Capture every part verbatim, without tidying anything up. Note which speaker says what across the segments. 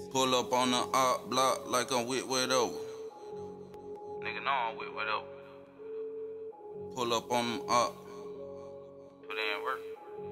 Speaker 1: Pull up on the op block like I'm with whatever.
Speaker 2: Nigga know I'm with whatever.
Speaker 1: Pull up on them op.
Speaker 2: Put in work.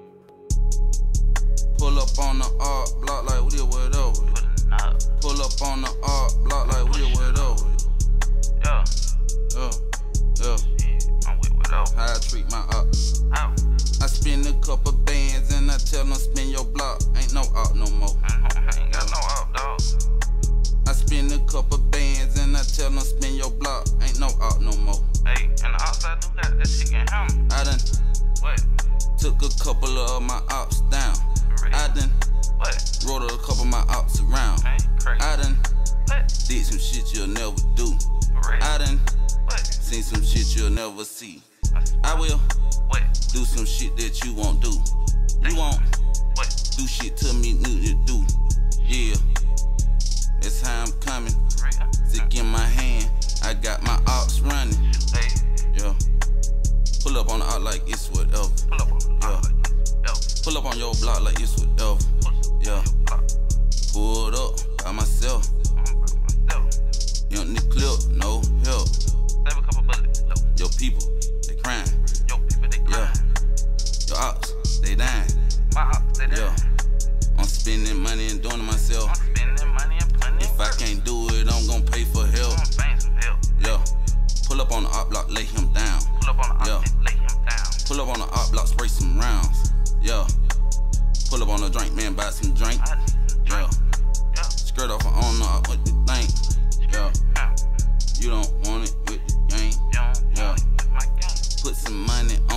Speaker 1: Pull up on the op block like we did whatever.
Speaker 2: Put it up.
Speaker 1: Pull up on the op block like we did whatever.
Speaker 2: Yeah.
Speaker 1: Yeah, yeah.
Speaker 2: Shit, I'm with whatever.
Speaker 1: How I treat my op.
Speaker 2: Out.
Speaker 1: I spend a couple bands and I tell them spin your block. Ain't no op no more.
Speaker 2: I ain't got no out, dog.
Speaker 1: I spend a couple bands and I tell them spin your block. Ain't no op no more.
Speaker 2: Hey, and the outside do that, that shit can hammer.
Speaker 1: I done
Speaker 2: What?
Speaker 1: took a couple of my ops down.
Speaker 2: Really?
Speaker 1: I done
Speaker 2: What?
Speaker 1: rode a couple of my ops around.
Speaker 2: Hey, crazy.
Speaker 1: I done
Speaker 2: What?
Speaker 1: did some shit you'll never do.
Speaker 2: For real?
Speaker 1: I done
Speaker 2: What?
Speaker 1: seen some shit you'll never see. I will
Speaker 2: What?
Speaker 1: do some shit that you won't do. You won't
Speaker 2: What?
Speaker 1: do shit to me new to do. Yeah, that's how I'm coming.
Speaker 2: For real?
Speaker 1: Stick in my hand, I got my ops running.
Speaker 2: Hey,
Speaker 1: Yeah, pull up on the op like it's whatever.
Speaker 2: pull up on the block like this. Yo,
Speaker 1: Pull up on your block like it's whatever.
Speaker 2: pull up
Speaker 1: Yeah,
Speaker 2: on the block.
Speaker 1: pulled up by myself.
Speaker 2: I'm by myself.
Speaker 1: Young nigga clip, no help.
Speaker 2: Save a couple bullets, though.
Speaker 1: Your people, they crying.
Speaker 2: Yo, people, they
Speaker 1: Yeah,
Speaker 2: crying.
Speaker 1: your ops, they dying.
Speaker 2: My ops, they
Speaker 1: Yeah,
Speaker 2: there.
Speaker 1: I'm spending money and doing it myself.
Speaker 2: I'm spending money and plenty of
Speaker 1: If I
Speaker 2: work.
Speaker 1: can't do it, I'm gon' pay for help.
Speaker 2: I'm paying some help.
Speaker 1: Yeah, pull up on the op block, lay him down.
Speaker 2: Pull up on the
Speaker 1: Yeah.
Speaker 2: op and lay him down.
Speaker 1: Pull up on the op block, spray some rounds. Yeah, pull up on the drink, man, buy some drink.
Speaker 2: I need some
Speaker 1: Yeah,
Speaker 2: drink. Yeah.
Speaker 1: skirt off on the op, what you think? Yeah,
Speaker 2: Yeah.
Speaker 1: you don't want it with the gang.
Speaker 2: You don't
Speaker 1: Yeah.
Speaker 2: want it with my gang.
Speaker 1: Put some money